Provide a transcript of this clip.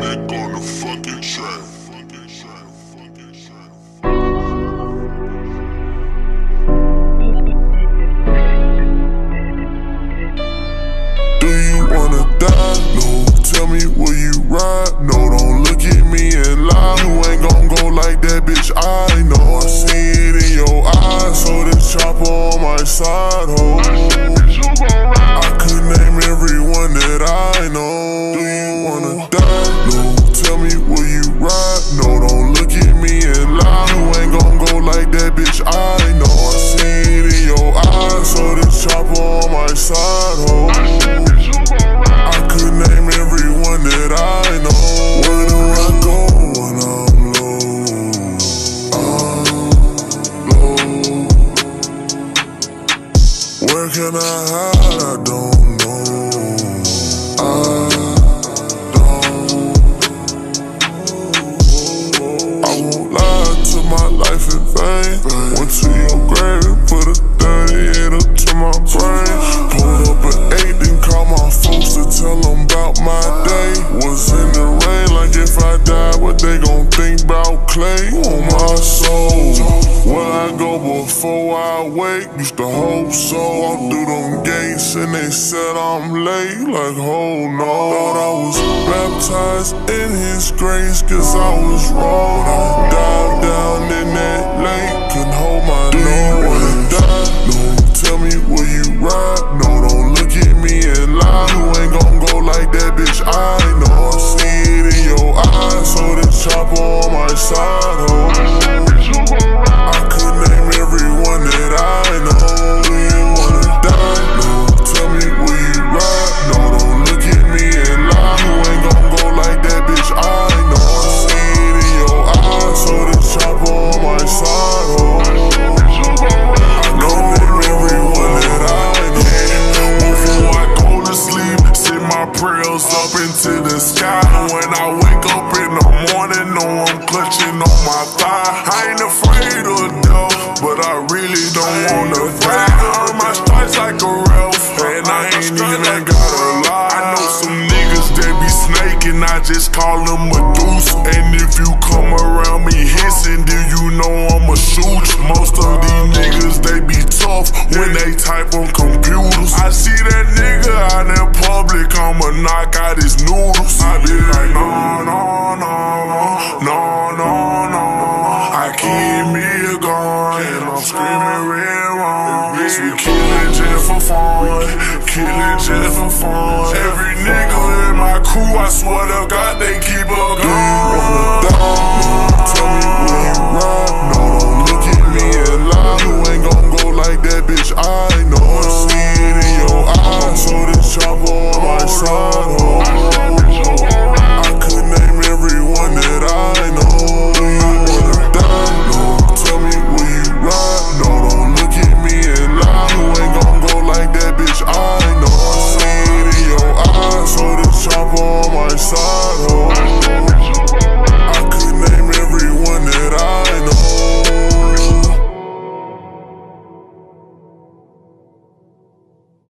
back on the fucking track. Do you wanna die? No. Tell me, will you ride? No, don't look at me and lie. You ain't gon' go like that, bitch, I know. I see it in your eyes, so this chopper on my side, ho. I could name everyone that I know. Do you wanna die? No. Tell me, will you ride? No, don't look at me and lie. You ain't gon' go like that, bitch, I know. I see it in your eyes, so this chopper on my side, ho. I could name everyone that I know. Where do I go when I'm low? I'm low. Where can I hide? I don't know. I won't lie to my life in vain. Went to your grave and put a 38 up to my brain. Pulled up an 8 and called my folks to tell them about my day. Was in the rain like if I died, what they gon' think about Clay on my soul? Where I go before I wake? Used to hope so. Walked through them gates and they said I'm late. Like, oh no. Thought I was baptized in his grace, cause I was wrong. I dived down in that lake, couldn't hold my nose. Do you wanna die? No. Tell me, will you ride? No, don't look at me and lie. You ain't gon' go like that, bitch, I know. I see it in your eyes, so this chopper on my side, ho. I could name everyone that I know. Do you wanna die? No. Tell me, will you ride? No, don't look at me and lie. You ain't gon' go like that, bitch, I know. I see it in your eyes, so this chopper on my side, ho. I could name everyone that I know. Before I go to sleep, send my prayers up into the sky. When I wake up in the morning, know I'm clutching on my thigh. I ain't afraid of death, but I really don't wanna die. Earn my stripes like a ref, and I ain't even gotta lie. I know some niggas that be snaking, I just call them a deuce. And if you come around me hissing, then you know I'ma shoot. Most of these niggas, they be tough when they type on computers. I see that nigga out in public, I'ma knock out his noodles. I be like, no, no, no, no, no, no. I keep me a gun, and I'm screaming red wrong. Bitch, we killin' just for fun, killin' just for fun. Every nigga in my crew, I swear to God, they keep a gun.